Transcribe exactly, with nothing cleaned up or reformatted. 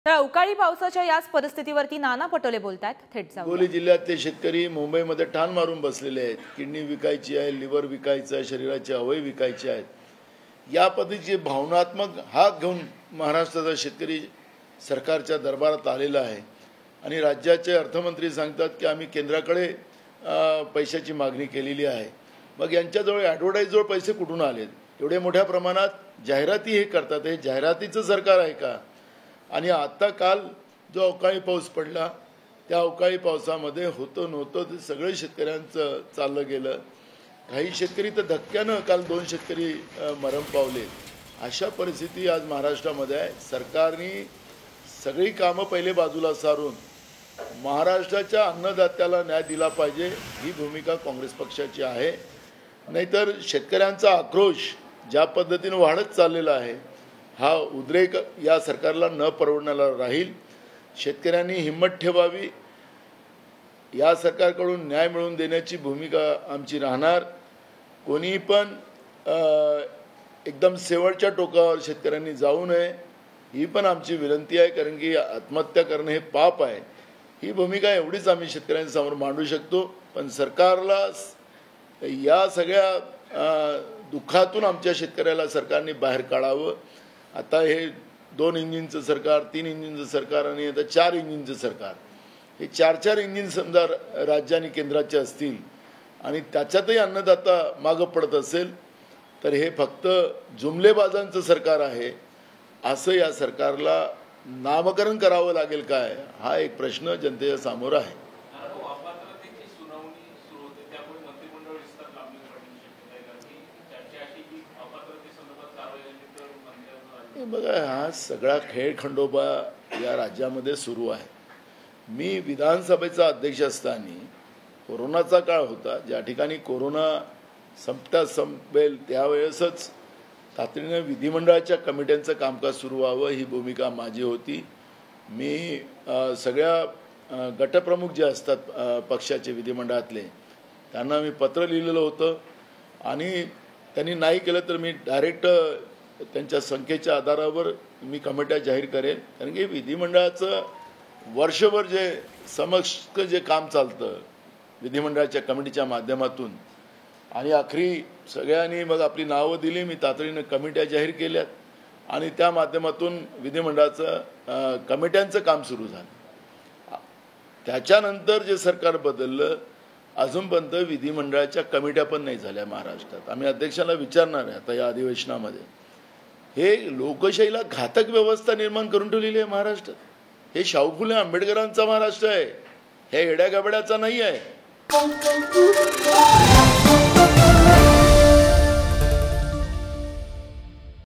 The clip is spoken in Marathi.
तर अवकाळी पावसाच्या याच परिस्थितीवरती नाना पटोले बोलतात. थेट जाऊया. हिंगोली जिल्ह्यातले शेतकरी मुंबईमध्ये ठाण मारून बसलेले आहेत. किडनी विकायची आहे, लिव्हर विकायचं आहे, शरीराचे अवयव विकायचे आहेत. या पद्धतीचे भावनात्मक हात घेऊन महाराष्ट्राचा शेतकरी सरकारच्या दरबारात आलेला आहे आणि राज्याचे अर्थमंत्री सांगतात की आम्ही केंद्राकडे पैशाची मागणी केलेली आहे. मग यांच्याजवळ ॲडव्हर्टाईजजवळ पैसे कुठून आलेत? एवढ्या मोठ्या प्रमाणात जाहिराती हे करतात. हे जाहिरातीचं सरकार आहे का? आणि आता काल जो अवकाळी पाऊस पडला त्या अवकाळी पावसामध्ये होतं नव्हतं ते सगळे शेतकऱ्यांचं चाललं गेलं. काही शेतकरी तर धक्क्यानं काल दोन शेतकरी मरण पावले. अशा परिस्थिती आज महाराष्ट्रामध्ये आहे. सरकारने सगळी कामं पहिले बाजूला सारून महाराष्ट्राच्या अन्नदात्याला न्याय दिला पाहिजे ही भूमिका काँग्रेस पक्षाची आहे. नाहीतर शेतकऱ्यांचा आक्रोश ज्या पद्धतीने वाढत चाललेला आहे हा उद्रेक या सरकारला न परवडणारा राहील. शेतकऱ्यांनी हिम्मत ठेवावी. या सरकारकडून न्याय मिळवून देण्याची भूमिका आमची राहणार. कोणी पण एकदम शेवटच्या टोकावर शेतकऱ्यांनी जाऊ नये ही पण आमची विनंती आहे. कारण की आत्महत्या करणं हे पाप आहे. ही भूमिका एवढीच आम्ही शेतकऱ्यांसमोर मांडू शकतो. पण सरकारला या सगळ्या दुःखातून आमच्या शेतकऱ्याला सरकारने बाहेर काढावं. आता हे दोन इंजिनचं सरकार, तीन इंजिनचं सरकार आणि आता चार इंजिनचं सरकार, हे चार चार इंजिन समजा राज्य आणि केंद्राचे असतील आणि त्याच्यातही अन्नदाता मागं पडत असेल तर हे फक्त जुमलेबाजांचं सरकार आहे असं या सरकारला नामकरण करावं लागेल काय? हा एक प्रश्न जनतेच्या समोर आहे. बघा, हा सगळा खेळ खंडोबा या राज्यामध्ये सुरू आहे. मी विधानसभेचा अध्यक्ष असताना कोरोनाचा काळ होता. ज्या ठिकाणी कोरोना संपता संपेल त्यावेळेसच तातडीनं विधिमंडळाच्या कमिट्यांचं कामकाज सुरू व्हावं ही भूमिका माझी होती. मी सगळ्या गटप्रमुख जे असतात पक्षाचे विधिमंडळातले त्यांना मी पत्र लिहिलेलं होतं आणि त्यांनी नाही केलं तर मी डायरेक्ट त्यांच्या संख्येच्या आधारावर मी कमिट्या जाहीर करेन. कारण की विधिमंडळाचं वर्षभर जे समक्ष जे काम चालतं विधिमंडळाच्या कमिटीच्या माध्यमातून आणि आखरी सगळ्यांनी मग आपली नावं दिली. मी तातडीनं कमिट्या जाहीर केल्यात आणि त्या माध्यमातून विधिमंडळाचं कमिट्यांचं काम सुरू झालं. त्याच्यानंतर जे सरकार बदललं अजूनपर्यंत विधिमंडळाच्या कमिट्या पण नाही झाल्या महाराष्ट्रात. आम्ही अध्यक्षांना विचारणार आहे आता या अधिवेशनामध्ये. हे लोकशाहीला घातक व्यवस्था निर्माण करून ठेवलेली आहे महाराष्ट्रात. हे शाहू फुले आंबेडकरांचा महाराष्ट्र आहे. हे येड्या गबड्याचा नाही आहे.